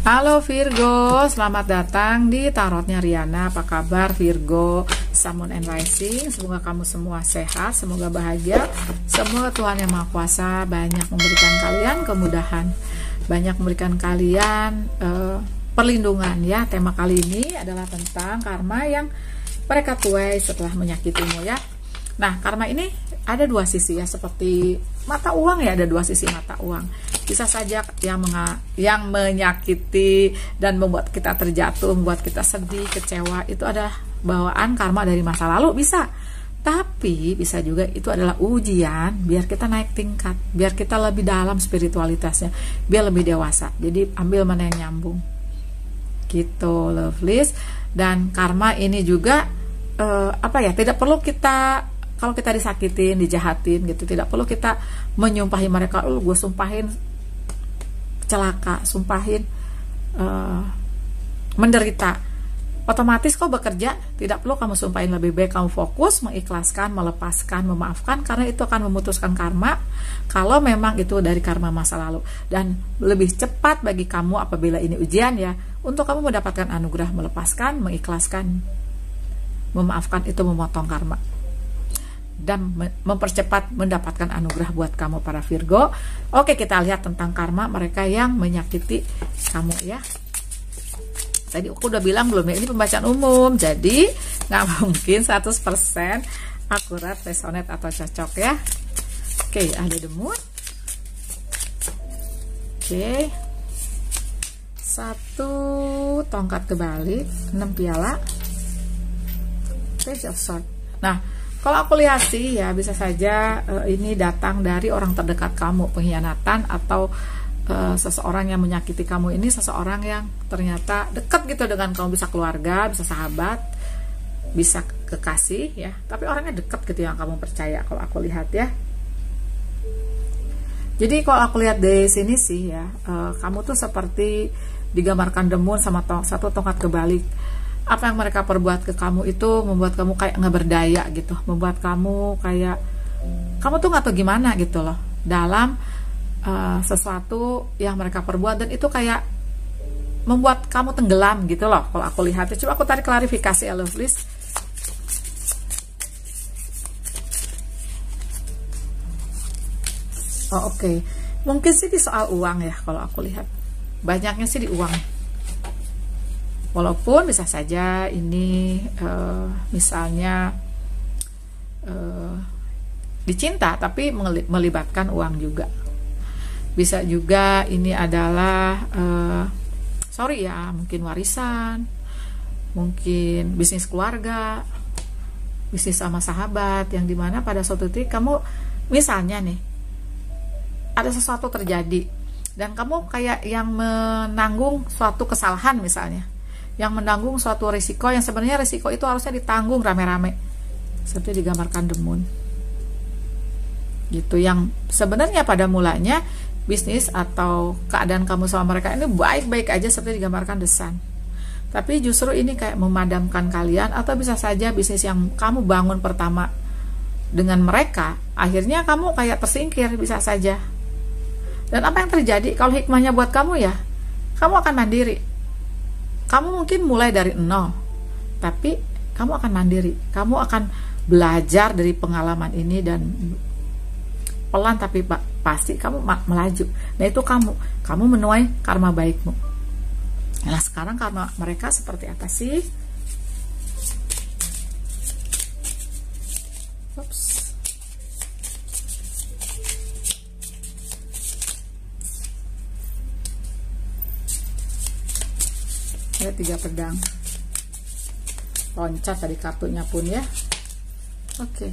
Halo Virgo, selamat datang di tarotnya Riana. Apa kabar Virgo, Sun and Rising? Semoga kamu semua sehat, semoga bahagia. Semoga Tuhan Yang Maha Kuasa banyak memberikan kalian kemudahan, banyak memberikan kalian perlindungan ya. Tema kali ini adalah tentang karma yang mereka tuai setelah menyakitimu ya. Nah, karma ini ada dua sisi ya, seperti mata uang ya, ada dua sisi mata uang. Bisa saja yang menyakiti dan membuat kita terjatuh, membuat kita sedih, kecewa, itu adalah bawaan karma dari masa lalu, bisa. Tapi bisa juga itu adalah ujian biar kita naik tingkat, biar kita lebih dalam spiritualitasnya, biar lebih dewasa. Jadi ambil mana yang nyambung gitu, lovelies. Dan karma ini juga tidak perlu kita, kalau kita disakitin, dijahatin gitu, tidak perlu kita menyumpahi mereka, gue sumpahin celaka, sumpahin menderita. Otomatis kau bekerja, tidak perlu kamu sumpahin, lebih baik kamu fokus, mengikhlaskan, melepaskan, memaafkan, karena itu akan memutuskan karma, kalau memang itu dari karma masa lalu. Dan lebih cepat bagi kamu apabila ini ujian ya, untuk kamu mendapatkan anugerah, melepaskan, mengikhlaskan, memaafkan, itu memotong karma dan mempercepat mendapatkan anugerah buat kamu para Virgo. Oke, kita lihat tentang karma mereka yang menyakiti kamu ya. Tadi aku udah bilang belum ya, ini pembacaan umum, jadi nggak mungkin 100% akurat, resonate atau cocok ya. Oke, ada the moon. Oke, 1 tongkat kebalik, 6 piala, Page of Swords. Nah, kalau aku lihat sih ya, bisa saja ini datang dari orang terdekat kamu, pengkhianatan, atau seseorang yang menyakiti kamu ini seseorang yang ternyata dekat gitu dengan kamu, bisa keluarga, bisa sahabat, bisa kekasih ya, tapi orangnya dekat gitu yang kamu percaya kalau aku lihat ya. Jadi kalau aku lihat dari sini sih ya, kamu tuh seperti digambarkan the moon sama satu tongkat kebalik. Apa yang mereka perbuat ke kamu itu membuat kamu kayak nggak berdaya gitu, membuat kamu kayak kamu tuh nggak tahu gimana gitu loh dalam sesuatu yang mereka perbuat, dan itu kayak membuat kamu tenggelam gitu loh kalau aku lihat. Coba aku tarik klarifikasi ya lovelies. Oke. Mungkin sih di soal uang ya, kalau aku lihat banyaknya sih di uang. Walaupun bisa saja ini misalnya dicinta tapi melibatkan uang juga. Bisa juga ini adalah mungkin warisan, mungkin bisnis keluarga, bisnis sama sahabat, yang dimana pada suatu titik kamu misalnya nih ada sesuatu terjadi dan kamu kayak yang menanggung suatu kesalahan misalnya, yang menanggung suatu risiko yang sebenarnya risiko itu harusnya ditanggung rame-rame, seperti digambarkan the moon gitu, yang sebenarnya pada mulanya bisnis atau keadaan kamu sama mereka ini baik-baik aja seperti digambarkan the sun, tapi justru ini kayak memadamkan kalian. Atau bisa saja bisnis yang kamu bangun pertama dengan mereka akhirnya kamu kayak tersingkir, bisa saja. Dan apa yang terjadi kalau hikmahnya buat kamu ya, kamu akan mandiri. Kamu mungkin mulai dari nol, tapi kamu akan mandiri. Kamu akan belajar dari pengalaman ini dan pelan tapi pasti kamu melaju. Nah, itu kamu menuai karma baikmu. Nah, sekarang karma mereka seperti apa sih? Oops. Ada 3 pedang, loncat tadi kartunya pun ya. Oke.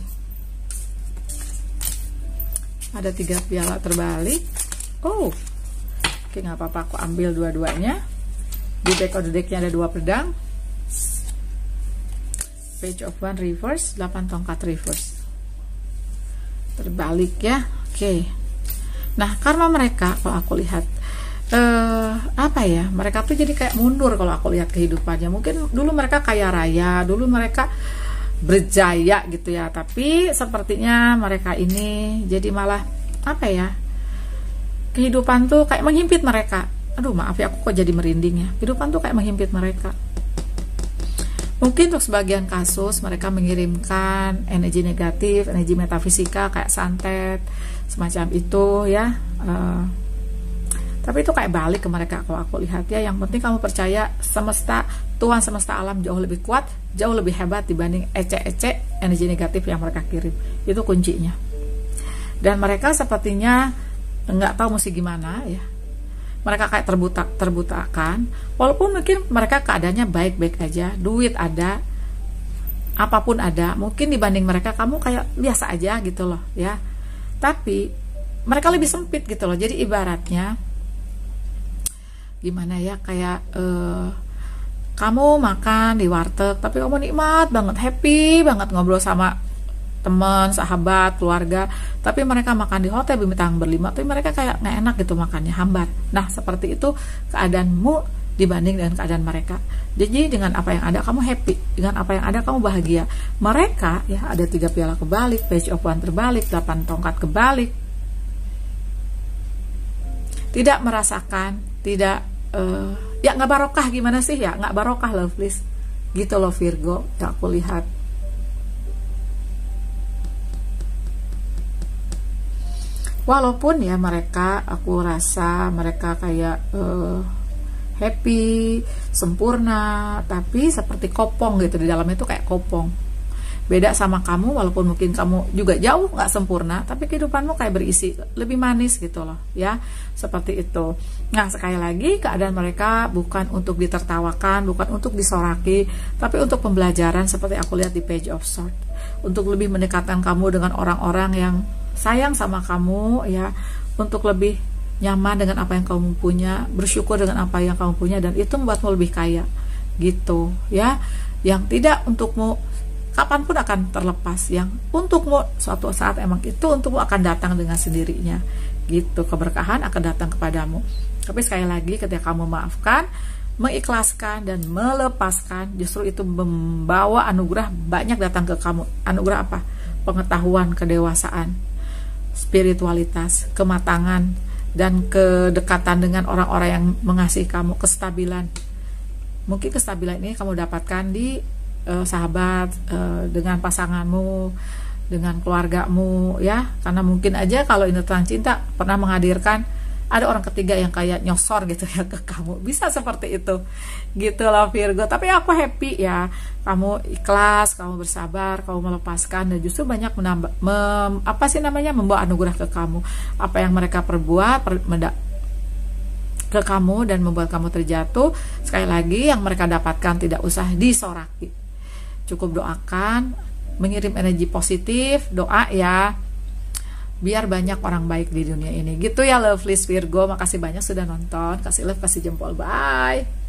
Ada 3 piala terbalik. Oke, nggak apa-apa, aku ambil dua-duanya. Di back of the decknya ada 2 pedang, Page of Wands reverse, 8 tongkat reverse terbalik ya. Oke. Nah, karma mereka kalau aku lihat mereka tuh jadi kayak mundur kalau aku lihat kehidupannya. Mungkin dulu mereka kaya raya, dulu mereka berjaya gitu ya, tapi sepertinya mereka ini jadi malah kehidupan tuh kayak menghimpit mereka. aduh maaf ya, aku kok jadi merinding ya, kehidupan tuh kayak menghimpit mereka. Mungkin untuk sebagian kasus mereka mengirimkan energi negatif, energi metafisika kayak santet, semacam itu ya. Tapi itu kayak balik ke mereka kalau aku lihat ya. Yang penting kamu percaya semesta, Tuhan semesta alam jauh lebih kuat, jauh lebih hebat dibanding ecek-ecek energi negatif yang mereka kirim. Itu kuncinya. Dan mereka sepertinya nggak tahu mesti gimana ya. Mereka kayak terbutakan, walaupun mungkin mereka keadaannya baik-baik aja, duit ada, apapun ada, mungkin dibanding mereka kamu kayak biasa aja gitu loh ya. Tapi mereka lebih sempit gitu loh. Jadi ibaratnya gimana ya, kayak kamu makan di warteg tapi kamu nikmat banget, happy banget ngobrol sama teman, sahabat, keluarga, tapi mereka makan di hotel bintang berlima, tapi mereka kayak nggak enak gitu makannya, hambar. Nah seperti itu keadaanmu dibanding dengan keadaan mereka. Jadi dengan apa yang ada kamu happy, dengan apa yang ada kamu bahagia. Mereka ya ada 3 piala kebalik, page of one terbalik, 8 tongkat kebalik, tidak merasakan, tidak ya nggak barokah. Gimana sih ya, nggak barokah love please gitu loh Virgo yang aku lihat. Walaupun ya mereka, aku rasa mereka kayak happy, sempurna, tapi seperti kopong gitu, di dalamnya itu kayak kopong. Beda sama kamu, walaupun mungkin kamu juga jauh nggak sempurna, tapi kehidupanmu kayak berisi, lebih manis gitu loh ya, seperti itu. Nah sekali lagi, keadaan mereka bukan untuk ditertawakan, bukan untuk disoraki, tapi untuk pembelajaran seperti aku lihat di Page of Swords, untuk lebih mendekatkan kamu dengan orang-orang yang sayang sama kamu ya, untuk lebih nyaman dengan apa yang kamu punya, bersyukur dengan apa yang kamu punya, dan itu membuatmu lebih kaya gitu ya. Yang tidak untukmu kapanpun akan terlepas, yang untukmu suatu saat emang itu untukmu akan datang dengan sendirinya gitu. Keberkahan akan datang kepadamu. Tapi sekali lagi, ketika kamu memaafkan, mengikhlaskan dan melepaskan, justru itu membawa anugerah banyak datang ke kamu. Anugerah apa? Pengetahuan, kedewasaan, spiritualitas, kematangan, dan kedekatan dengan orang-orang yang mengasihi kamu, kestabilan. Mungkin kestabilan ini kamu dapatkan di sahabat, dengan pasanganmu, dengan keluargamu ya. Karena mungkin aja kalau ini tentang cinta pernah menghadirkan ada orang ketiga yang kayak nyosor gitu ya ke kamu, bisa seperti itu gitu loh Virgo. Tapi aku happy ya, kamu ikhlas, kamu bersabar, kamu melepaskan, dan justru banyak menambah membawa anugerah ke kamu. Apa yang mereka perbuat ke kamu dan membuat kamu terjatuh, sekali lagi yang mereka dapatkan tidak usah disoraki, cukup doakan, mengirim energi positif, doa ya, biar banyak orang baik di dunia ini gitu ya lovely Virgo. Makasih banyak sudah nonton, kasih love, kasih jempol, bye.